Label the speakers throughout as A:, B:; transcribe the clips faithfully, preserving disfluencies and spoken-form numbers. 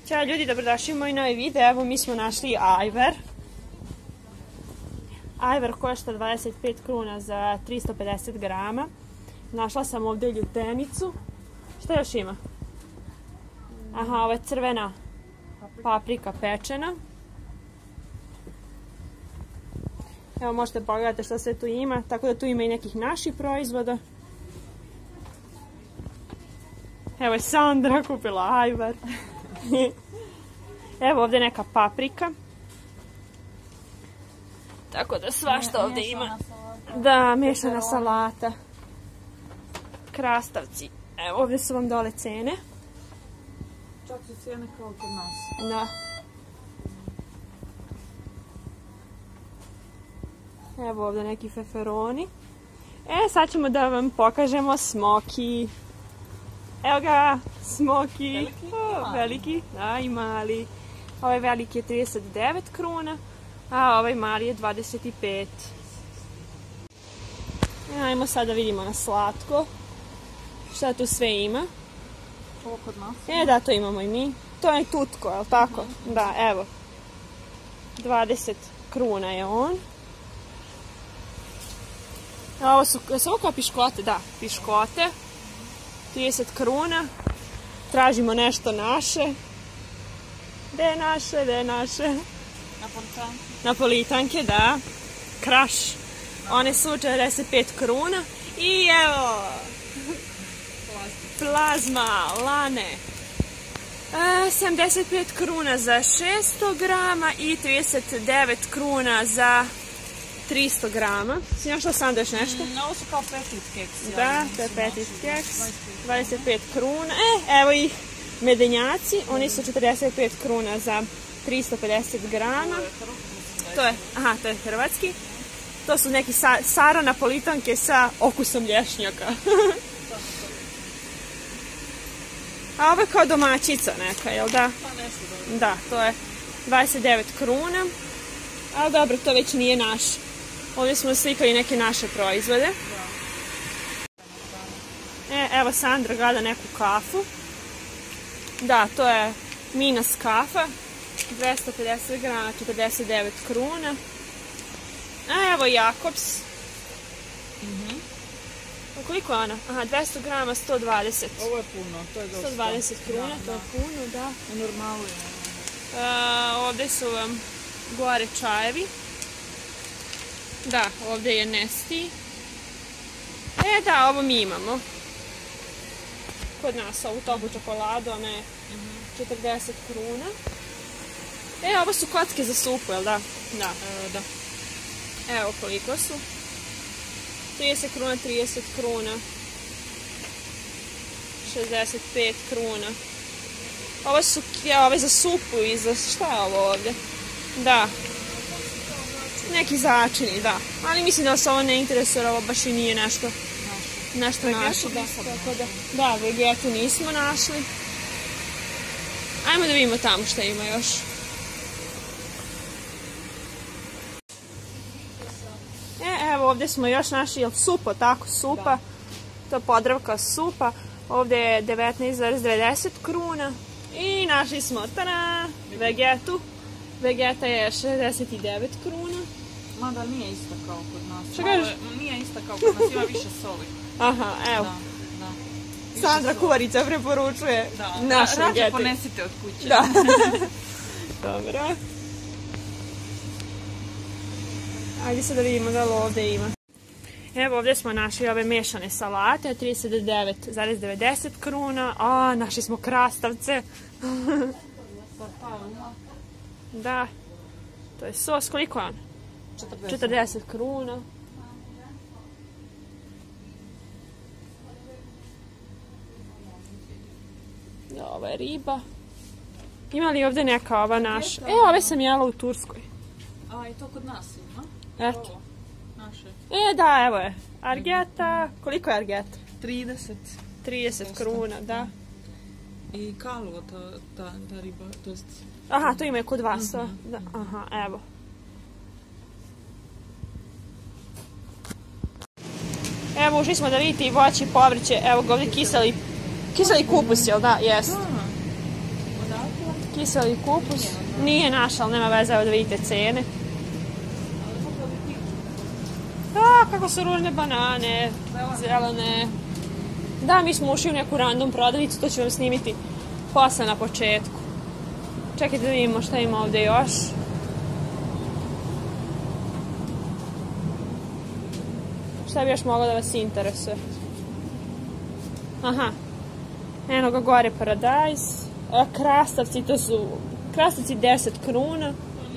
A: Ćao ljudi, dobrodošli u moj novi video. Evo mi smo našli ajvar. Ajvar košta dvadeset pet kruna za tristo pedeset grama. Našla sam ovdje ljutenicu. Šta još ima? Aha, ovo je crvena paprika pečena. Evo možete pogledati što sve tu ima. Tako da tu ima i nekih naših proizvoda. Evo je Sandra kupila ajvar. Evo ovdje neka paprika. Tako da svašta ovdje ima. Da, mešana salata. Krastavci. Evo ovdje su vam dole cene.
B: Čak su cijene kao kod nas.
A: Da. Evo ovdje neki feferoni. E, sad ćemo da vam pokažemo smoki. Evo ga, smoki.
B: Veliki?
A: O, veliki, da, i mali. Ovaj veliki je trideset devet kruna, a ovaj mali je dvadeset pet. Ajmo sad da vidimo na slatko. Šta tu sve ima?
B: Ovo kod nas?
A: E, da, to imamo i mi. To je tutko, je li tako? Mm-hmm. Da, evo. dvadeset kruna je on. A ovo su, su ovo kao piškote? Da, piškote. trideset kruna. Tražimo nešto naše. Gde je naše, gde je naše?
B: Napolitanke.
A: Napolitanke, da. Kraš. One su četrdeset pet kruna. I evo. Plazma, lane. E, sedamdeset pet kruna za šesto grama i trideset devet kruna za tristo grama. Si našla Sandra još nešto?
B: Mm, ovo su kao petit keks.
A: Da, to je petit keks. dvadeset pet kruna. E, evo ih medenjaci. Oni su četrdeset pet kruna za tristo pedeset grama. To je, aha, to je hrvatski. To su neki sa, Sara napolitanke sa okusom lješnjaka. A ovo je kao domaćica neka, jel da?
B: Pa nešto dobro.
A: Da, to je dvadeset devet kruna. Ali dobro, to već nije naš. Ovdje smo slikali neke naše proizvode. E, evo Sandra gleda neku kafu. Da, to je Minas kafa. dvesta pedeset grama, četrdeset devet kruna. A evo Jakobs.
B: Mm-hmm.
A: Koliko je ona? Aha, dvesta grama, sto dvadeset.
B: Ovo je puno, to je dosta.
A: sto dvadeset kruna,
B: da,
A: to je
B: da.
A: puno, da.
B: U normalu je.
A: Uh, ovdje su vam gore čajevi. Da, ovdje je Nesti. E, da, ovo mi imamo. Kod nas ovu toplu čokoladu, ona je četrdeset kruna. E, ovo su kocke za supu, jel da? Da.
B: E, da.
A: Evo koliko su. trideset kruna, trideset kruna. šezdeset pet kruna. Ovo su ja, ove za supu i za šta je ovo ovdje? Da. Neki začini, da. Ali mislim da se ovo ne interesuje, ovo baš i nije nešto nešto naše. Da, tako da, da, vegetu nismo našli. Ajmo da vidimo tamo šta ima još. E, evo ovdje smo još našli, jel supa, tako, supa. Da. To je Podravka supa. Ovdje je devetnaest zarez devedeset kruna. I našli smo, tada, vegetu. Vegeta je šezdeset devet kruna.
B: Mada nije ista kao kod nas.
A: Šta kažeš?
B: Nije ista kao kod nas, ima više soli.
A: Aha, evo.
B: Da, da.
A: Sandra Kuvarica preporučuje
B: da,
A: naše
B: da,
A: vegete.
B: Rađe ponesite od kuće.
A: Da. Dobro. Ajde sad da vidimo da li ovdje ima. Evo ovdje smo našli ove mešane salate, trideset devet zarez devedeset kruna. A, našli smo krastavce. Da. To je sos, koliko je on? četrdeset kruna. Ovo je riba. Ima li ovdje neka ova naša? E, ove sam jela u Turskoj.
B: A, i to kod nas ima?
A: Eto.
B: Ovo, naše.
A: E, da, evo je. Argeta. Koliko je argeta?
B: trideset.
A: trideset kruna, da.
B: I kaluva, ta, ta, ta riba, to jest...
A: Aha, to ima je kod vas.
B: Mm-hmm.
A: Da, aha, evo. Evo, ušli smo da vidite i voće i povrće. Evo ga ovdje kiseli, kiseli kupus, jel da? Jes. Kiseli kupus. Nije naš, ali nema veze, evo da vidite cene. A, kako su ružne banane, zelene. Da, mi smo ušli u neku random prodavnicu, to ću vam snimiti posle na početku. Čekajte da vidimo šta ima ovdje još. Šta bi još moglo da vas interesuje? Aha. Eno ga gore paradajz. Krastavci, to su krastavci deset kruna.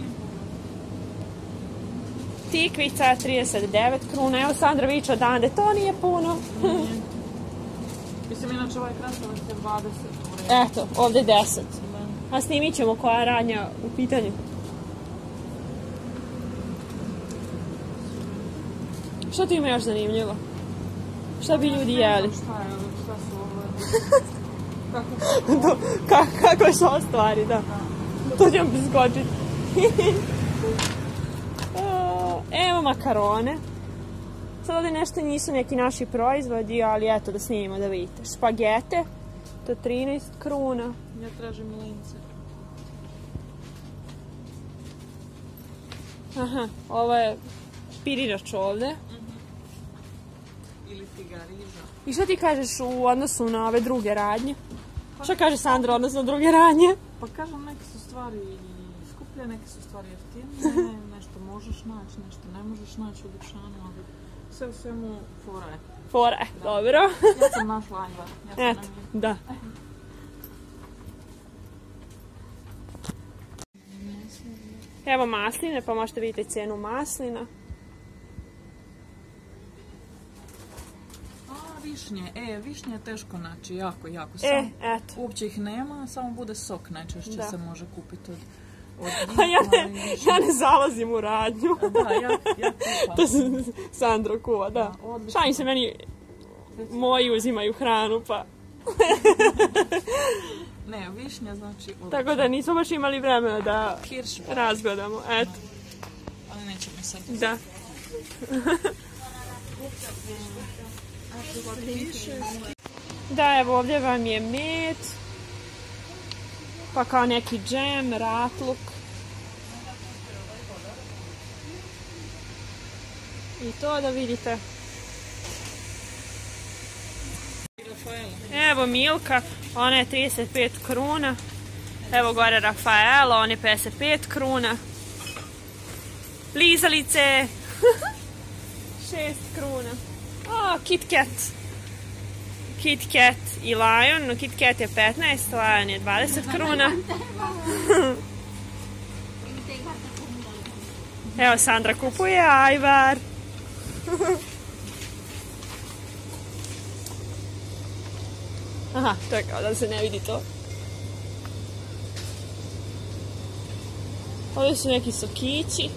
A: Tikvica trideset devet kruna. Evo Sandra viče odande, to nije puno.
B: Mislim, inače ovaj krastavac je dvadeset.
A: Eto, ovdje deset. A snimit ćemo koja radnja u pitanju. Što tu ima još zanimljivo? Šta bi ljudi jeli?
B: Šta je, šta su ovo?
A: Kako su ovo stvari, da. To ćemo preskočiti. Evo makarone. Sad ovdje nešto nisu neki naši proizvodi, ali eto da snimimo da vidite. Špagete, to je trinaest kruna.
B: Ja tražim lince.
A: Aha, ovo je pirirač ovdje.
B: Ili figariza.
A: I što ti kažeš u odnosu na ove druge radnje? Što kaže Sandra u odnosu na druge radnje?
B: Pa kažem, neke su stvari skuplje, neke su stvari jeftinije, nešto možeš naći, nešto ne možeš naći u dućanu, ali sve u svemu fora je.
A: Fora je, dobro.
B: Ja sam našla ajvar. Ja
A: Eto, da. Evo masline, pa možete vidjeti cenu maslina.
B: A, višnje. E, višnje je teško naći, jako, jako.
A: E, eto.
B: Uopće ih nema, samo bude sok najčešće se može kupiti od...
A: A ja ne, ja ne zalazim u radnju.
B: Da, ja, ja kupam.
A: To se Sandro kuva, da. Šalim se, meni moji uzimaju hranu, pa...
B: Ne, višnja znači...
A: Tako da nismo baš imali vremena da
B: Kirš.
A: razgledamo, eto.
B: Ali neće mi sad...
A: Da. Da, evo ovdje vam je med. Pa kao neki džem, ratluk. I to da vidite. Evo Milka, ona je trideset pet kruna. Evo gore Rafaela, on je pedeset pet kruna. Lizalice, šest kruna. O, Kit Kat. Kit Kat i Lion, Kit Kat je petnaest, Lion je dvadeset kruna. Evo Sandra kupuje ajvar. Aha, to je kao da se ne vidi to. Ovdje su neki sokići.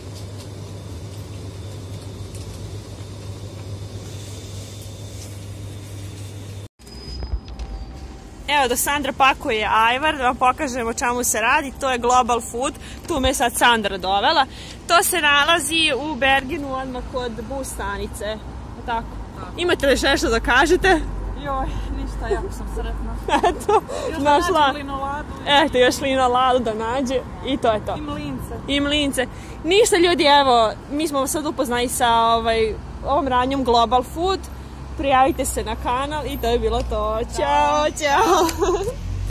A: Evo da Sandra pakuje ajvar, da vam pokažemo o čemu se radi. To je Global Food, tu me sad Sandra dovela. To se nalazi u Bergenu odmah kod bus stanice. Tako. Imate li nešto da kažete?
B: Joj, ništa, jako sam sretna.
A: Eto, našla. Eto, još Lina Ladu da nađe i to je to.
B: I mlince.
A: I mlince. Ništa ljudi, evo, mi smo sad upoznali sa ovaj, ovom radnjom Global Food. Prijavite se na kanal i to je bilo to. Ćao, ćao.